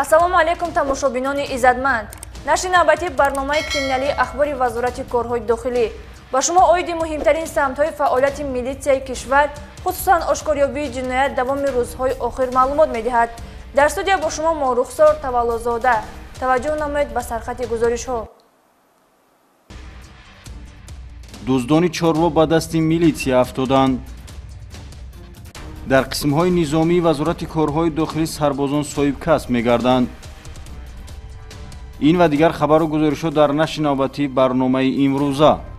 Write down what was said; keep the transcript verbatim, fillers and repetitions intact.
ассалому алайкум тамошобинони иззатманд. нашри навбатӣ барномаи криминалии ахбори вазорати корҳои дохилӣ ба шумо оиди муҳимтарин самтҳои фаъолияти милитсияи кишвар, хусусан ошкорёбии ҷиноят давоми рӯзҳои охир маълумот медиҳад. дар студия бо шумо мо рухсор таваллузода. таваҷҷӯҳ намоед ба сархати гузоришҳо. дуздони чорво ба дасти милитсия афтоданд. дар қисмҳои низомии вазорати корҳои дохилӣ сарбозон соҳибкасб мегарданд. ин ва дигар хабару гузоришҳо дар нашри навбатии барномаи имрӯза.